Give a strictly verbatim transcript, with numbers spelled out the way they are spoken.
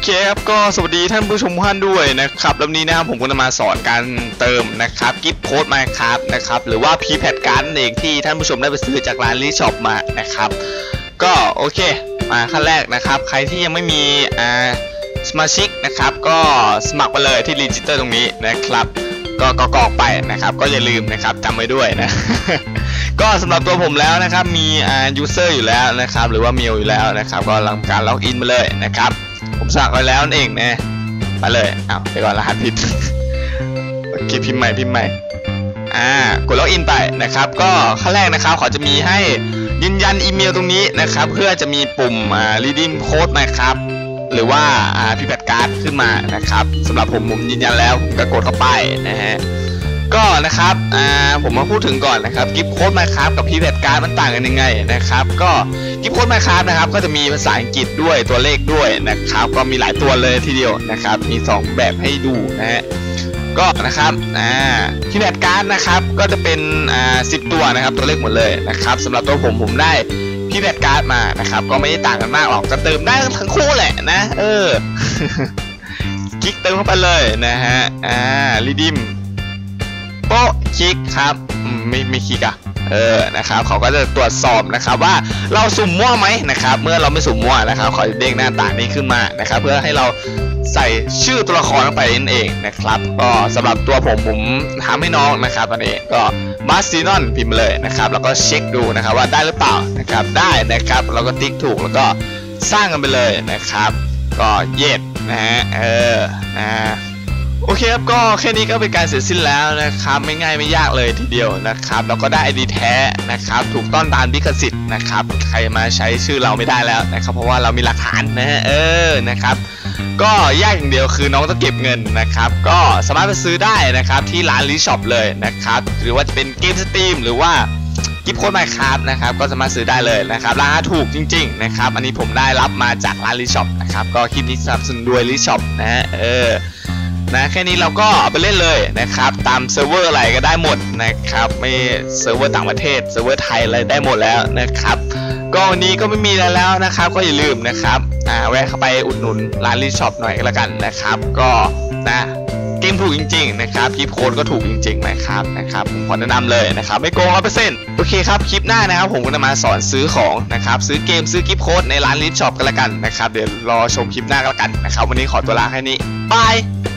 เคครับก็สวัสดีท่านผู้ชมทุกท่านด้วยนะครับแล้วนี้นะครับผมก็จะมาสอนการเติมนะครับกิฟต์โค้ด Minecraft นะครับหรือว่า พี แพด การ์ดเองที่ท่านผู้ชมได้ไปซื้อจากร้านรีช็อปมานะครับก็โอเคมาขั้นแรกนะครับใครที่ยังไม่มีอ่าสมาชิกนะครับก็สมัครไปเลยที่รีจิสเตอร์ตรงนี้นะครับก็กรอกไปนะครับก็อย่าลืมนะครับจำไว้ด้วยนะ ก็สำหรับตัวผมแล้วนะครับมีอ่า user อยู่แล้วนะครับหรือว่าเมลอยู่แล้วนะครับก็ทำการล็อกอินมาเลยนะครับผมสมัครไว้แล้วนั่นเองนะไปเลยอ้าวไปก่อนรหัสผิด โอเคพิมพ์ใหม่พิมพ์ใหม่อ่ากดล็อกอินไปนะครับก็ขั้นแรกนะครับเขาจะมีให้ยืนยันอีเมลตรงนี้นะครับเพื่อจะมีปุ่มอ่า redeem code นะครับหรือว่าอ่า พี แพด การ์ดขึ้นมานะครับสำหรับผมผมยืนยันแล้วผมก็กดเข้าไปนะฮะก็นะครับอ่าผมมาพูดถึงก่อนนะครับกิฟต์โค้ด Minecraft กับ พี แพด การ์ดมันต่างกันยังไงนะครับก็กิฟต์โค้ด Minecraft นะครับก็จะมีภาษาอังกฤษด้วยตัวเลขด้วยนะครับก็มีหลายตัวเลยทีเดียวนะครับมีสองแบบให้ดูนะฮะก็นะครับอ่า พี แพด การ์ดนะครับก็จะเป็นอ่าสิบตัวนะครับตัวเลขหมดเลยนะครับสำหรับตัวผมผมได้ พี แพด การ์ดมานะครับก็ไม่ได้ต่างกันมากหรอกจะเติมได้ทั้งคู่แหละนะเออ คลิกเติมเข้าไปเลยนะฮะอ่า redeemโป๊ะคลิกครับไม่ไม่คลิกอ่ะเออนะครับเขาก็จะตรวจสอบนะครับว่าเราสุ่มมั่วไหมนะครับเมื่อเราไม่สุ่มมั่วนะครับเขาจะเด้งหน้าต่างนี้ขึ้นมานะครับเพื่อให้เราใส่ชื่อตัวละครลงไปนั่นเองนะครับก็สำหรับตัวผมผมทำให้น้องนะครับตอนนี้ก็มาซีนอนพิมพ์เลยนะครับแล้วก็เช็คดูนะครับว่าได้หรือเปล่านะครับได้นะครับเราก็ติ๊กถูกแล้วก็สร้างกันไปเลยนะครับก็เย็ดนะฮะเออนะโอเคครับก็แค่นี้ก็เป็นการเสร็จสิ้นแล้วนะครับไม่ง่ายไม่ยากเลยทีเดียวนะครับแล้วก็ได้ ไอ ดี แท้นะครับถูกต้องตามลิขสิทธิ์นะครับใครมาใช้ชื่อเราไม่ได้แล้วนะครับเพราะว่าเรามีหลักฐานนะฮะเออนะครับก็ยากอย่างเดียวคือน้องต้องเก็บเงินนะครับก็สามารถไปซื้อได้นะครับที่ร้านรีช็อปเลยนะครับหรือว่าจะเป็นเกมสตรีมหรือว่ากิฟต์โค้ด Minecraft นะครับก็สามารถซื้อได้เลยนะครับราคาถูกจริงๆนะครับอันนี้ผมได้รับมาจากร้านรีช็อปนะครับก็คลิปนี้สนับสนุนโดยรีช็อปนะฮะเออนะแค่นี้เราก็เอาไปเล่นเลยนะครับตามเซิร์ฟเวอร์อะไรก็ได้หมดนะครับไม่เซิร์ฟเวอร์ต่างประเทศเซิร์ฟเวอร์ไทยอะไรได้หมดแล้วนะครับก็วันนี้ก็ไม่มีแล้วแล้วนะครับก็อย่าลืมนะครับอ่าแวะเข้าไปอุดหนุนร้านรีช็อปหน่อยก็แล้วกันนะครับก็นะเกมถูกจริงๆนะครับกิฟต์โค้ดก็ถูกจริงๆนะครับนะครับผมขอแนะนำเลยนะครับไม่โกงร้อยเปอร์เซ็นต์โอเคครับคลิปหน้านะครับผมก็จะมาสอนซื้อของนะครับซื้อเกมซื้อกิฟต์โค้ดในร้านรีช็อปกันแล้วกันนะครับเดี๋ยวรอชมคลิปหน้าก็แล้วกันนะครับวันนี้ขอตัวลาแค่นี้บาย